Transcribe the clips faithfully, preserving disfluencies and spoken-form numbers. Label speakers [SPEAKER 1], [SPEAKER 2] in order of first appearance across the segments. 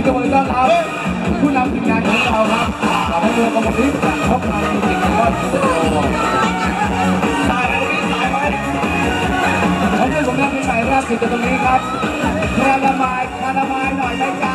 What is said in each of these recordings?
[SPEAKER 1] กำลังต้อนรับผู้นำทีมงานของเราครับเราให้ดูกำลังที่จะพบกันจริงๆก็สนุกสายไปสายไปเขาเรื่องของงานเป็นสายแรกสุดตรงนี้ครับคาราบายคาราบายหน่อยไหมจ๊ะ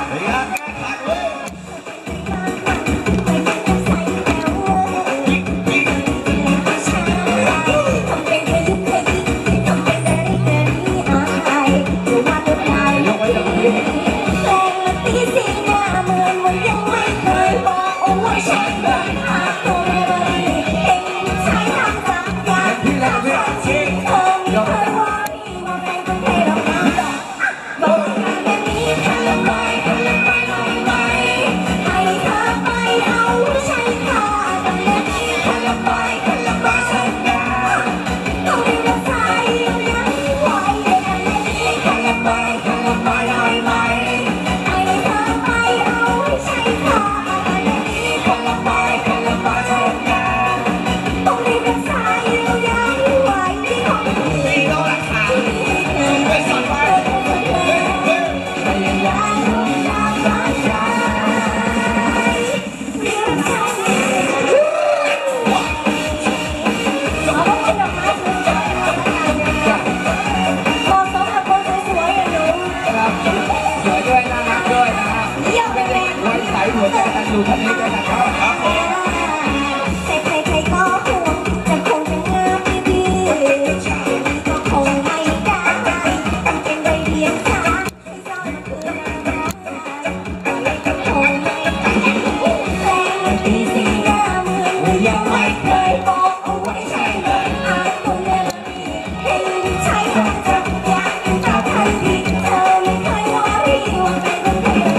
[SPEAKER 1] หัวใจตันดูท่านนี้ด้วยนะครับใครใครใครก็ห่วงจะคงจะงามดีก็คงไม่ได้เป็นใบเดียงช้าให้ซ้อนคืนก็คงไม่ได้แรงที่เสียเหมือนยังไม่เคยบอกเอาไว้ใช่เลยอาจคงยังเห็นใช่ทางจับอยากจะทันทีเธอไม่เคยว่ารีว่าเป็นคนเดียว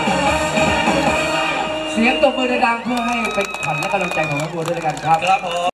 [SPEAKER 1] เสียงตบมือดังๆเพื่อให้เป็นขวัญและกำลังใจของนักบัวด้วยกันครับ